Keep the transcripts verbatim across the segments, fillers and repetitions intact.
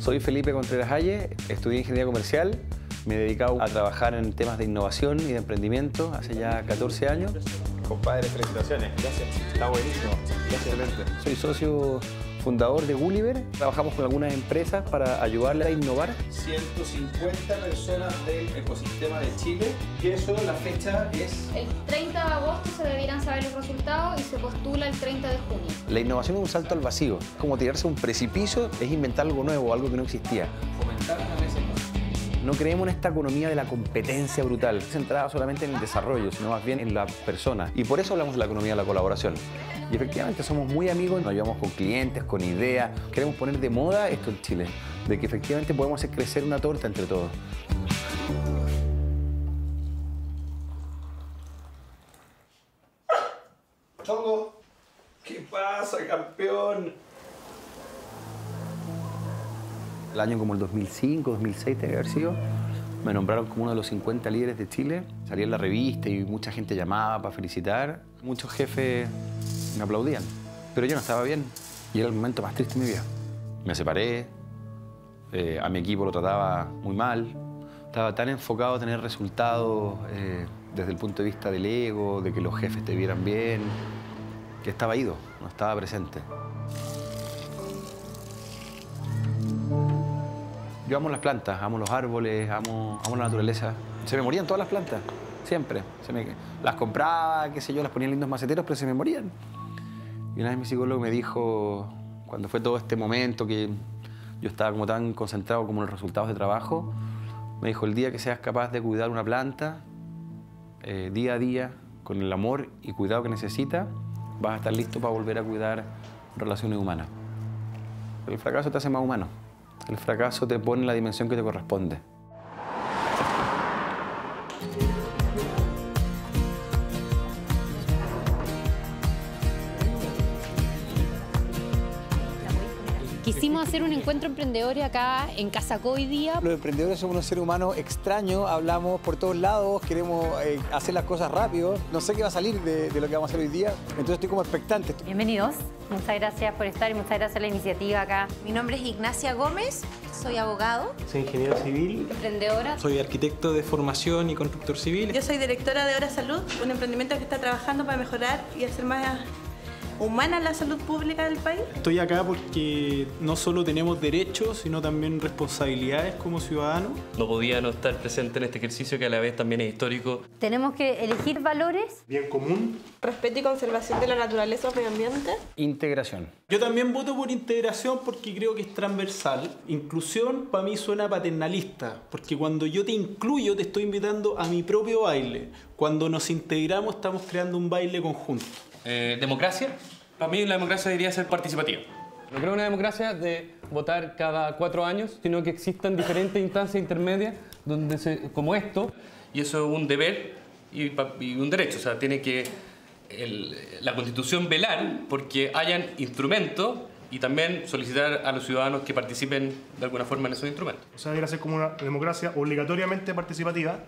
Soy Felipe Contreras Haye, estudié Ingeniería Comercial, me he dedicado a trabajar en temas de innovación y de emprendimiento hace ya catorce años. Compadre, felicitaciones. Gracias. Está buenísimo. Excelente. Soy socio fundador de Gulliver. Trabajamos con algunas empresas para ayudarle a innovar. ciento cincuenta personas del ecosistema de Chile. Y eso, la fecha es... El treinta de agosto se debieran saber los resultados y se postula el treinta de junio. La innovación es un salto al vacío. Como tirarse a un precipicio, es inventar algo nuevo, algo que no existía. Fomentar una mesa. No creemos en esta economía de la competencia brutal, centrada solamente en el desarrollo, sino más bien en la persona. Y por eso hablamos de la economía de la colaboración. Y efectivamente somos muy amigos, nos ayudamos con clientes, con ideas. Queremos poner de moda esto en Chile, de que efectivamente podemos hacer crecer una torta entre todos. Chongo, ¿qué pasa, campeón? El año como el dos mil cinco, dos mil seis debe haber sido, me nombraron como uno de los cincuenta líderes de Chile. Salí en la revista y mucha gente llamaba para felicitar. Muchos jefes me aplaudían, pero yo no estaba bien y era el momento más triste de mi vida. Me separé, eh, a mi equipo lo trataba muy mal. Estaba tan enfocado a tener resultados eh, desde el punto de vista del ego, de que los jefes te vieran bien, que estaba ido, no estaba presente. Yo amo las plantas, amo los árboles, amo, amo la naturaleza. Se me morían todas las plantas, siempre. Se me, las compraba, qué sé yo, las ponía en lindos maceteros, pero se me morían. Y una vez mi psicólogo me dijo, cuando fue todo este momento que yo estaba como tan concentrado como en los resultados de trabajo, me dijo, el día que seas capaz de cuidar una planta, eh, día a día, con el amor y cuidado que necesita, vas a estar listo para volver a cuidar relaciones humanas. El fracaso te hace más humano. El fracaso te pone en la dimensión que te corresponde. Quisimos hacer un encuentro emprendedor acá en Casacó hoy día. Los emprendedores somos unos seres humanos extraños, hablamos por todos lados, queremos eh, hacer las cosas rápido. No sé qué va a salir de, de lo que vamos a hacer hoy día, entonces estoy como expectante. Bienvenidos, muchas gracias por estar y muchas gracias a la iniciativa acá. Mi nombre es Ignacia Gómez, soy abogado. Soy ingeniero civil. Emprendedora. Soy arquitecto de formación y constructor civil. Yo soy directora de Hora Salud, un emprendimiento que está trabajando para mejorar y hacer más humana la salud pública del país. Estoy acá porque no solo tenemos derechos, sino también responsabilidades como ciudadanos. No podía no estar presente en este ejercicio que a la vez también es histórico. Tenemos que elegir valores. Bien común. Respeto y conservación de la naturaleza o medio ambiente. Integración. Yo también voto por integración porque creo que es transversal. Inclusión para mí suena paternalista, porque cuando yo te incluyo te estoy invitando a mi propio baile. Cuando nos integramos estamos creando un baile conjunto. Eh, ¿Democracia? Para mí la democracia debería ser participativa. No creo en una democracia de votar cada cuatro años, sino que existan diferentes instancias intermedias donde se, como esto. Y eso es un deber y, y un derecho. O sea, tiene que el, la Constitución velar porque hayan instrumentos y también solicitar a los ciudadanos que participen de alguna forma en esos instrumentos. O sea, debería ser como una democracia obligatoriamente participativa,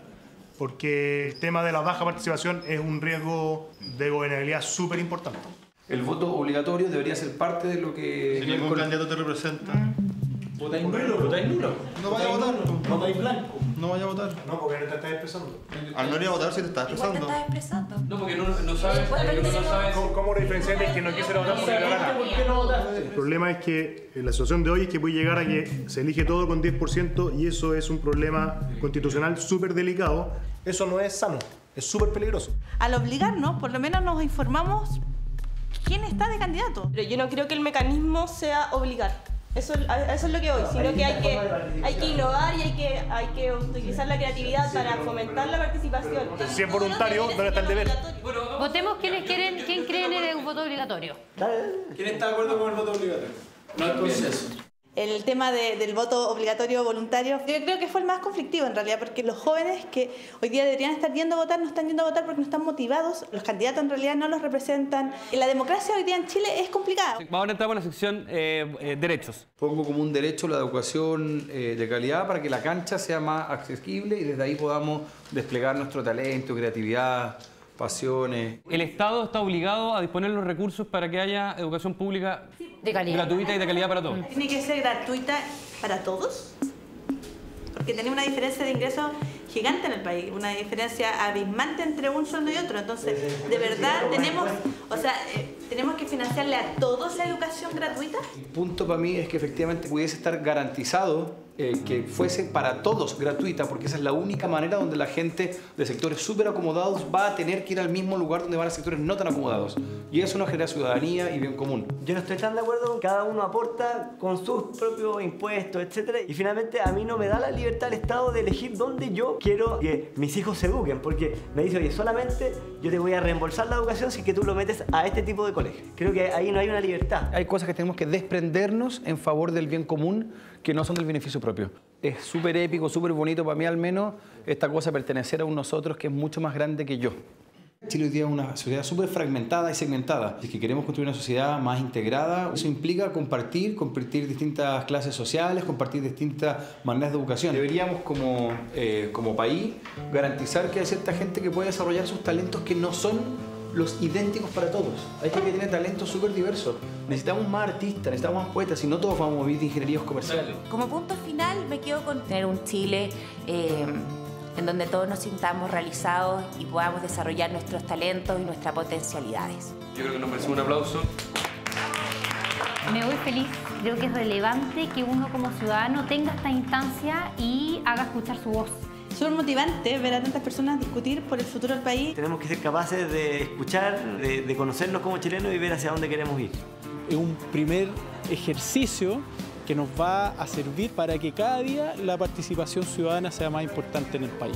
porque el tema de la baja participación es un riesgo de gobernabilidad súper importante. El voto obligatorio debería ser parte de lo que... Si ningún candidato te representa. ¿Votáis nulo? ¿Votáis nulo? No vaya a votar. ¿No votáis blanco? No vaya a votar. No, porque no te estás expresando. Al no ir a votar si te estás Igual te expresando. estás expresando. No, porque no, no sabes... no sabes. ¿Cómo, cómo diferenciar de que no quisiera votar porque le da la gana? ¿Por qué no votaste? El problema es que la situación de hoy es que puede llegar a que se elige todo con diez por ciento y eso es un problema constitucional súper delicado. Eso no es sano, es súper peligroso. Al obligarnos, por lo menos nos informamos quién está de candidato. Pero yo no creo que el mecanismo sea obligar. Eso, eso es lo que hoy, sino que hay que, hay que innovar y hay que, hay que utilizar la creatividad para fomentar la participación. Si es voluntario, ¿dónde está el deber? Votemos quienes quieren, quién creen en el voto obligatorio. ¿Quién está de acuerdo con el voto obligatorio? No hay consenso. El tema de, del voto obligatorio voluntario, yo creo que fue el más conflictivo en realidad, porque los jóvenes que hoy día deberían estar yendo a votar no están yendo a votar porque no están motivados, los candidatos en realidad no los representan. La democracia hoy día en Chile es complicada. Ahora entramos en la sección eh, eh, derechos. Pongo como un derecho la educación eh, de calidad para que la cancha sea más accesible y desde ahí podamos desplegar nuestro talento, creatividad, pasiones. El Estado está obligado a disponer los recursos para que haya educación pública de calidad, gratuita y de calidad para todos. Tiene que ser gratuita para todos? Porque tenemos una diferencia de ingresos gigante en el país, una diferencia abismante entre un sueldo y otro. Entonces, de verdad, tenemos, o sea, eh, tenemos que financiarle a todos la educación gratuita. El punto para mí es que efectivamente pudiese estar garantizado eh, que fuese para todos gratuita, porque esa es la única manera donde la gente de sectores súper acomodados va a tener que ir al mismo lugar donde van a sectores no tan acomodados. Y eso nos genera ciudadanía y bien común. Yo no estoy tan de acuerdo, cada uno aporta con sus propios impuestos, etcétera. Y finalmente a mí no me da la libertad el Estado de elegir dónde yo quiero que mis hijos se eduquen, porque me dice, oye, solamente yo te voy a reembolsar la educación si que tú lo metes a este tipo de colegio. Creo que ahí no hay una libertad. Hay cosas que tenemos que desprendernos en favor del bien común que no son del beneficio propio. Es súper épico, súper bonito para mí al menos esta cosa de pertenecer a un nosotros que es mucho más grande que yo. Chile hoy día es una sociedad súper fragmentada y segmentada. Si es que queremos construir una sociedad más integrada, eso implica compartir, compartir distintas clases sociales, compartir distintas maneras de educación. Deberíamos como, eh, como país garantizar que hay cierta gente que puede desarrollar sus talentos que no son los idénticos para todos. Hay gente que tiene talentos súper diversos. Necesitamos más artistas, necesitamos más poetas, y no todos vamos a vivir de ingenierías comerciales. Como punto final me quedo con tener un Chile eh, en donde todos nos sintamos realizados y podamos desarrollar nuestros talentos y nuestras potencialidades. Yo creo que nos merece un aplauso. Me voy feliz. Creo que es relevante que uno como ciudadano tenga esta instancia y haga escuchar su voz. Súper motivante ver a tantas personas discutir por el futuro del país. Tenemos que ser capaces de escuchar, de, de conocernos como chilenos y ver hacia dónde queremos ir. Es un primer ejercicio que nos va a servir para que cada día la participación ciudadana sea más importante en el país.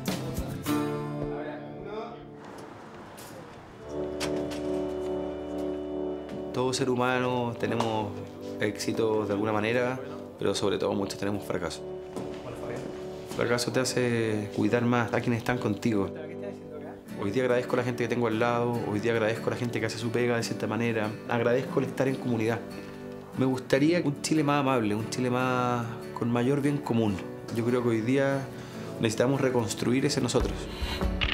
Todo ser humano tenemos éxitos de alguna manera, pero sobre todo muchos tenemos fracasos. El fracaso te hace cuidar más a quienes están contigo. Hoy día agradezco a la gente que tengo al lado, hoy día agradezco a la gente que hace su pega de cierta manera, agradezco el estar en comunidad. Me gustaría un Chile más amable, un Chile más con mayor bien común. Yo creo que hoy día necesitamos reconstruir ese nosotros.